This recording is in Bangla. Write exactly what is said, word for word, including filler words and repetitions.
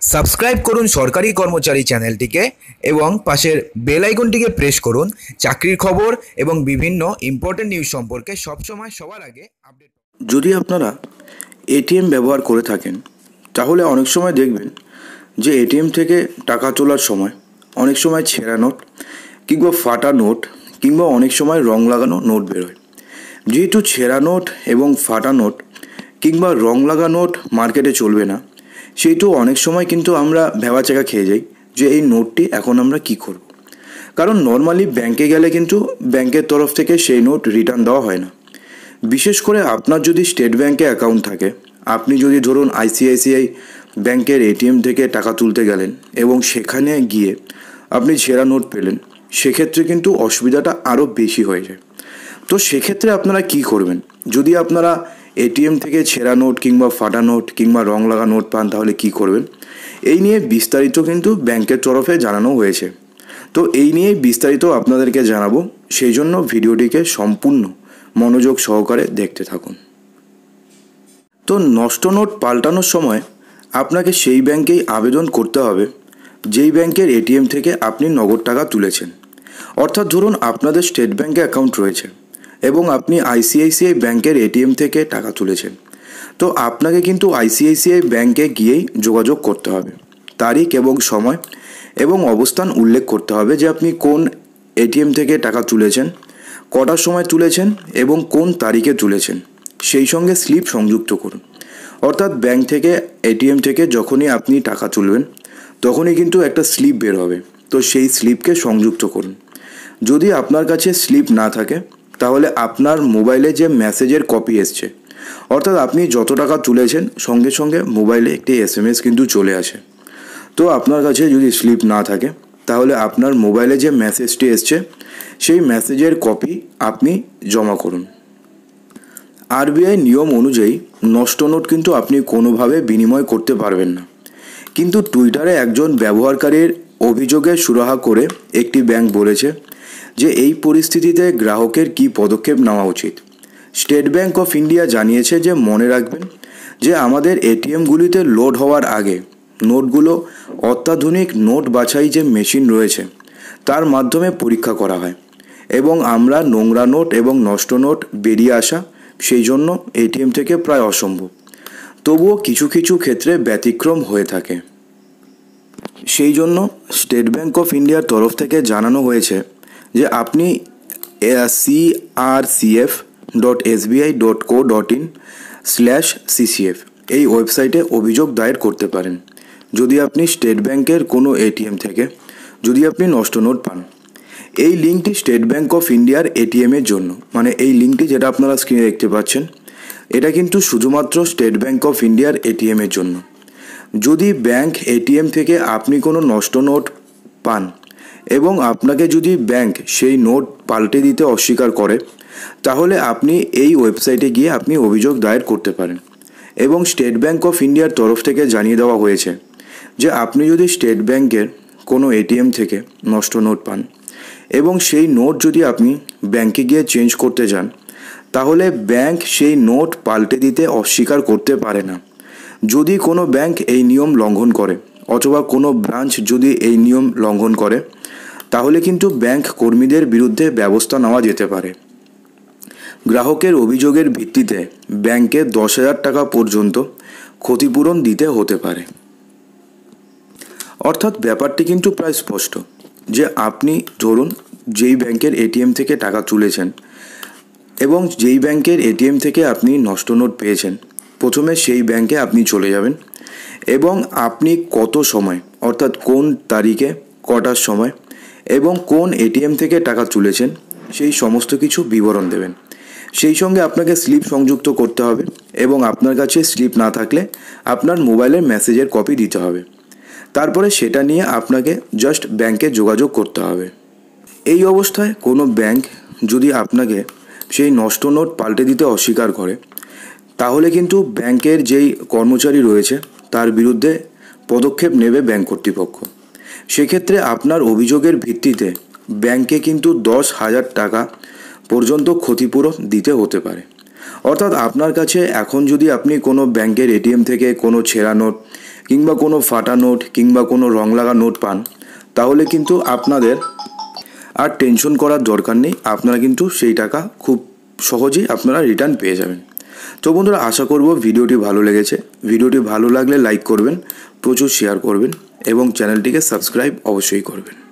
সাবস্ক্রাইব করুন সরকারি কর্মচারী চ্যানেলটিকে এবং পাশের বেল আইকনটিকে প্রেস করুন চাকরির খবর এবং বিভিন্ন ইম্পর্টেন্ট নিউজ সম্পর্কে সবসময় সবার আগে আপডেট। যদি আপনারা এটিএম ব্যবহার করে থাকেন তাহলে অনেক সময় দেখবেন যে এটিএম থেকে টাকা তোলার সময় অনেক সময় ছেঁড়া নোট কিংবা ফাটা নোট কিংবা অনেক সময় রং লাগানো নোট বেরোয়। যেহেতু ছেঁড়া নোট এবং ফাটা নোট কিংবা রং লাগা নোট মার্কেটে চলবে না, সেহেতু অনেক সময় কিন্তু আমরা ভেবাচাকা খেয়ে যাই যে এই নোটটি এখন আমরা কি করব। কারণ নর্মালি ব্যাংকে গেলে কিন্তু ব্যাংকের তরফ থেকে সেই নোট রিটার্ন দেওয়া হয় না। বিশেষ করে আপনার যদি স্টেট ব্যাংকে অ্যাকাউন্ট থাকে, আপনি যদি ধরুন আইসিআইসিআই ব্যাংকের এটিএম থেকে টাকা তুলতে গেলেন এবং সেখানে গিয়ে আপনি ছেঁড়া নোট পেলেন, সেক্ষেত্রে কিন্তু অসুবিধাটা আরও বেশি হয়ে যায়। তো সেক্ষেত্রে আপনারা কি করবেন? যদি আপনারা এটিএম থেকে ছেঁড়া নোট কিংবা ফাটা নোট কিংবা রং লাগা নোট পান তাহলে কি করবেন, এই নিয়ে বিস্তারিত কিন্তু ব্যাংকের তরফে জানানো হয়েছে। তো এই নিয়েই বিস্তারিত আপনাদেরকে জানাবো, সেই জন্য ভিডিওটিকে সম্পূর্ণ মনোযোগ সহকারে দেখতে থাকুন। তো নষ্ট নোট পাল্টানোর সময় আপনাকে সেই ব্যাংকেই আবেদন করতে হবে যেই ব্যাংকের এটিএম থেকে আপনি নগদ টাকা তুলেছেন। অর্থাৎ ধরুন আপনাদের স্টেট ব্যাংকে অ্যাকাউন্ট রয়েছে এবং আপনি আইসিআইসিআই ব্যাংকের এটিএম থেকে টাকা তুলেছেন, তো আপনাকে কিন্তু আইসিআইসিআই ব্যাংকে গিয়েই যোগাযোগ করতে হবে। তারিখ এবং সময় এবং অবস্থান উল্লেখ করতে হবে যে আপনি কোন এটিএম থেকে টাকা তুলেছেন, কটার সময় তুলেছেন এবং কোন তারিখে তুলেছেন। সেই সঙ্গে স্লিপ সংযুক্ত করুন। অর্থাৎ ব্যাংক থেকে এটিএম থেকে যখনই আপনি টাকা তুলবেন তখনই কিন্তু একটা স্লিপ বের হবে, তো সেই স্লিপকে সংযুক্ত করুন। যদি আপনার কাছে স্লিপ না থাকে তাহলে আপনার মোবাইলে যে মেসেজের কপি এসছে, অর্থাৎ আপনি যত টাকা তুলেছেন সঙ্গে সঙ্গে মোবাইলে একটি এস এম এস কিন্তু চলে আসে। তো আপনার কাছে যদি স্লিপ না থাকে তাহলে আপনার মোবাইলে যে মেসেজটি এসছে সেই মেসেজের কপি আপনি জমা করুন। আরবিআই নিয়ম অনুযায়ী নষ্ট নোট কিন্তু আপনি কোনোভাবে বিনিময় করতে পারবেন না, কিন্তু টুইটারে একজন ব্যবহারকারীর অভিযোগের সুরাহা করে একটি ব্যাংক বলেছে যে এই পরিস্থিতিতে গ্রাহকের কী পদক্ষেপ নেওয়া উচিত। স্টেট ব্যাংক অফ ইন্ডিয়া জানিয়েছে যে মনে রাখবেন যে আমাদের এটিএমগুলিতে লোড হওয়ার আগে নোটগুলো অত্যাধুনিক নোট বাছাই যে মেশিন রয়েছে তার মাধ্যমে পরীক্ষা করা হয় এবং আমরা নোংরা নোট এবং নষ্ট নোট বেরিয়ে আসা সেই জন্য এটিএম থেকে প্রায় অসম্ভব। তবুও কিছু কিছু ক্ষেত্রে ব্যতিক্রম হয়ে থাকে। সেই জন্য স্টেট ব্যাংক অফ ইন্ডিয়ার তরফ থেকে জানানো হয়েছে যে আপনি CRCF dot SBI dot co dot in slash CCF এই ওয়েবসাইটে অভিযোগ দায়ের করতে পারেন যদি আপনি স্টেট ব্যাংকের কোনো এটিএম থেকে যদি আপনি নষ্ট নোট পান। এই লিঙ্কটি স্টেট ব্যাংক অফ ইন্ডিয়ার এটিএমের জন্য, মানে এই লিঙ্কটি যেটা আপনারা স্ক্রিনে দেখতে পাচ্ছেন এটা কিন্তু শুধুমাত্র স্টেট ব্যাংক অফ ইন্ডিয়ার এটিএমের জন্য। যদি ব্যাংক এটিএম থেকে আপনি কোনো নষ্ট নোট পান এবং আপনাকে যদি ব্যাংক সেই নোট পাল্টে দিতে অস্বীকার করে তাহলে আপনি এই ওয়েবসাইটে গিয়ে আপনি অভিযোগ দায়ের করতে পারেন। এবং স্টেট ব্যাংক অফ ইন্ডিয়ার তরফ থেকে জানিয়ে দেওয়া হয়েছে যে আপনি যদি স্টেট ব্যাংকের কোনো এটিএম থেকে নষ্ট নোট পান এবং সেই নোট যদি আপনি ব্যাংকে গিয়ে চেঞ্জ করতে যান তাহলে ব্যাংক সেই নোট পাল্টে দিতে অস্বীকার করতে পারে না। যদি কোনো ব্যাংক এই নিয়ম লঙ্ঘন করে অথবা কোনো ব্রাঞ্চ যদি এই নিয়ম লঙ্ঘন করে তাহলে কিন্তু ব্যাংক কর্মীদের বিরুদ্ধে ব্যবস্থা নেওয়া যেতে পারে। গ্রাহকের অভিযোগের ভিত্তিতে ব্যাংকে দশ হাজার টাকা পর্যন্ত ক্ষতিপূরণ দিতে হতে পারে। অর্থাৎ ব্যাপারটি কিন্তু প্রায় স্পষ্ট যে আপনি ধরুন যেই ব্যাংকের এটিএম থেকে টাকা তুলেছেন এবং যেই ব্যাংকের এটিএম থেকে আপনি নষ্ট নোট পেয়েছেন, প্রথমে সেই ব্যাংকে আপনি চলে যাবেন এবং আপনি কত সময় অর্থাৎ কোন তারিখে কটার সময় এবং কোন এটিএম থেকে টাকা তুলেছেন সেই সমস্ত কিছু বিবরণ দেবেন। সেই সঙ্গে আপনাকে স্লিপ সংযুক্ত করতে হবে এবং আপনার কাছে স্লিপ না থাকলে আপনার মোবাইলের মেসেজের কপি দিতে হবে। তারপরে সেটা নিয়ে আপনাকে জাস্ট ব্যাংকে যোগাযোগ করতে হবে। এই অবস্থায় কোনো ব্যাংক যদি আপনাকে সেই নষ্ট নোট পাল্টে দিতে অস্বীকার করে তাহলে কিন্তু ব্যাংকের যেই কর্মচারী রয়েছে তার বিরুদ্ধে পদক্ষেপ নেবে ব্যাংক কর্তৃপক্ষ। সেক্ষেত্রে আপনার অভিযোগের ভিত্তিতে ব্যাংকে কিন্তু দশ হাজার টাকা পর্যন্ত ক্ষতিপূরণ দিতে হতে পারে। অর্থাৎ আপনার কাছে এখন যদি আপনি কোনো ব্যাংকের এটিএম থেকে কোনো ছেঁড়া নোট কিংবা কোনো ফাটা নোট কিংবা কোনো রং লাগা নোট পান, তাহলে কিন্তু আপনাদের আর টেনশন করার দরকার নেই, আপনারা কিন্তু সেই টাকা খুব সহজেই আপনারা রিটার্ন পেয়ে যাবেন। তো বন্ধুরা, আশা করব ভিডিওটি ভালো লেগেছে। ভিডিওটি ভালো লাগলে লাইক করবেন, প্রচুর শেয়ার করবেন এবং চ্যানেলটিকে সাবস্ক্রাইব অবশ্যই করবেন।